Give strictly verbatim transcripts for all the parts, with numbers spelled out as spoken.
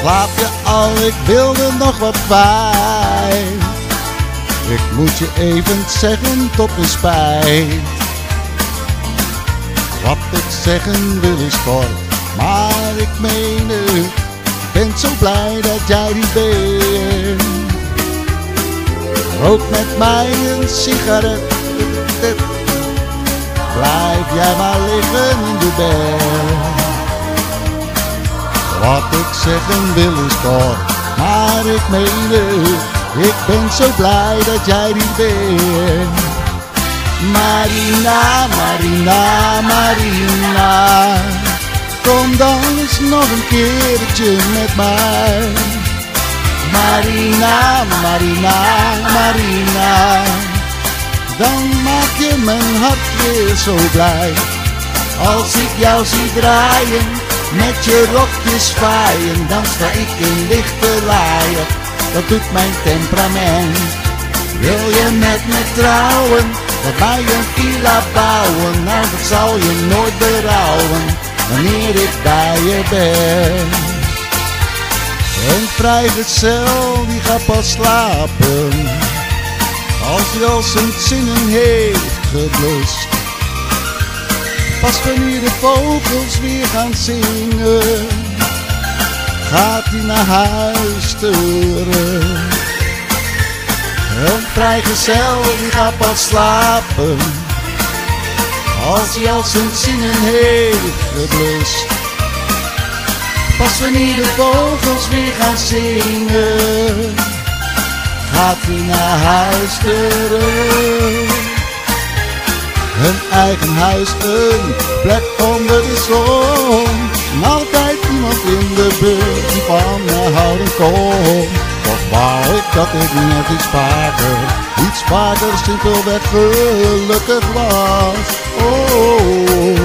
Slaap je al, ik wilde nog wat kwijt. Ik moet je even zeggen tot mijn spijt. Wat ik zeggen wil is kort, maar ik meen het. Ik ben zo blij dat jij die bent. Rook met mij een sigaret. Blijf jij maar liggen in de bed. Wat ik zeggen wil is kort, maar ik meen het. Ik ben zo blij dat jij die bent. Marina, Marina, Marina, kom dan eens nog een keertje met mij. Marina, Marina, Marina, dan maak je mijn hart weer zo blij. Als ik jou zie draaien, met je rokjes zwaaien, dan sta ik in lichte laaien. Dat doet mijn temperament. Wil je met me trouwen, dat wij een villa bouwen? Nou, dat zal je nooit berouwen, wanneer ik bij je ben. Een vrijgezel die gaat pas slapen, als hij al zijn zinnen heeft geblust. Pas wanneer de vogels weer gaan zingen, gaat hij naar huis terug. Een vrijgezel die gaat pas slapen, als hij al zijn zinnen heeft geblust. Pas wanneer de vogels weer gaan zingen, gaat hij naar huis terug. Een eigen huis, een plek onder de zon, en altijd iemand in de buurt die van me houden kon. Toch wou ik dat ik net iets vaker, iets vaker simpelweg gelukkig was. Oh,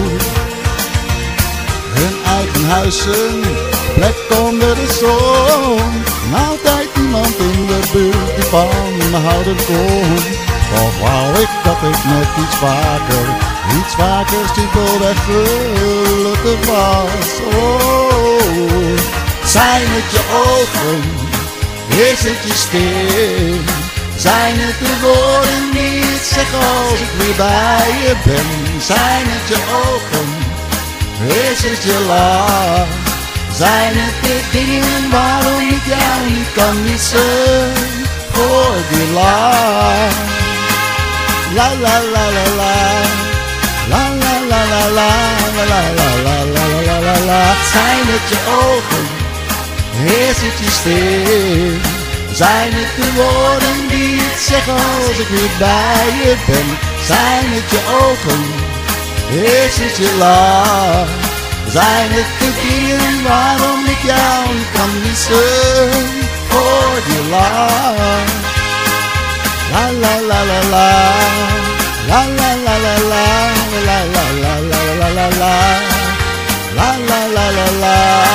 een eigen huis, een plek onder de zon, en altijd iemand in de buurt die van me houden kon. Toch wou ik dat ik net iets vaker, iets vaker simpelweg gelukkig was. Oh, zijn het je ogen, is het je stem, zijn het de woorden die ik zeg als ik weer bij je ben? Zijn het je ogen, is het je lach, zijn het de dingen waarom ik jou niet kan missen voor die lach? La la la la la, la la la la la, la la la la la la la la. Zijn het je ogen, is het je stem, zijn het de woorden die ik zeg als ik weer bij je ben? Zijn het je ogen, is het je lach, zijn het de dingen waarom ik jou niet kan missen voor die lach? La la la la la, la la la la la, la la la la la la la, la la la la la.